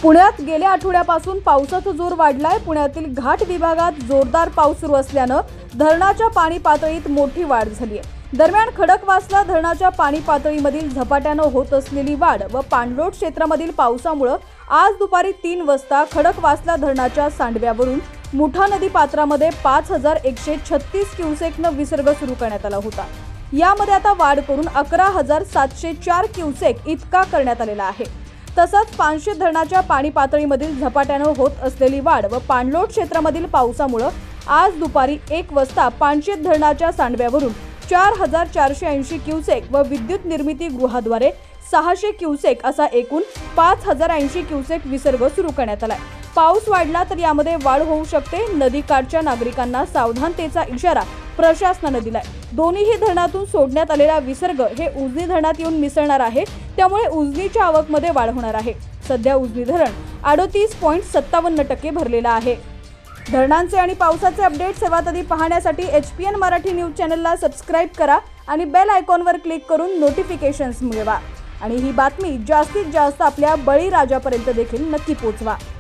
पुण्यात गेल्या आठवड्यापासून पावसाचा जोर वाढलाय। पुण्यातील घाट विभागात जोरदार पाऊस सुरू असल्याने धरणाच्या पाणी पातळीत मोठी वाढ झाली आहे। दरम्यान खडकवासला धरणाच्या पाणी पातळीमधील झपाट्याने होत असलेली वाढ व पाणलोट क्षेत्रामधील पावसामुळे आज दुपारी 3 वाजता खडकवासला धरणाच्या सांडव्यावरून मुठा नदी पात्रामध्ये 5136 क्युसेकने विसर्ग सुरू करण्यात आला होता। यामध्ये आता वाढ करून 11704 क्युसेक इतका करण्यात आलेला आहे। तसंच पानशेत धरणाच्या पाणी पातळीमधील झपाट्याने होत असलेली वाढ व पाणलोट क्षेत्रामधील पावसामुळे आज दुपारी 1 वाजता पानशेत धरणाच्या सांडव्यावरून 4480 क्युसेक व विद्युत निर्मिती गृहाद्वारे 600 क्युसेक असा एकूण 5080 क्युसेक विसर्ग सुरू करण्यात आलाय। पाऊस वाढला तर यामध्ये वाढ होऊ शकते। नदीकाठच्या नागरिकांना सावधानतेचा इशारा प्रशासनाने दिलाय। दोन्हीही धरणातून सोडण्यात आलेला विसर्ग हे उजनी धरणात येऊन मिसळणार आहे, त्यामुळे उजनीच्या आवकमध्ये वाढ होणार आहे। सध्या उजनी धरण 38.57% भरलेला आहे। धरणांचे आणि पावसाचे अपडेट सर्वात आधी पाहण्यासाठी HPN मराठी न्यूज चॅनलला सबस्क्राइब करा आणि बेल आयकॉनवर क्लिक करून नोटिफिकेशन्स मिळवा आणि ही बातमी जास्तीत जास्त आपल्या बळीराजापर्यंत देखील नक्की पोहोचवा।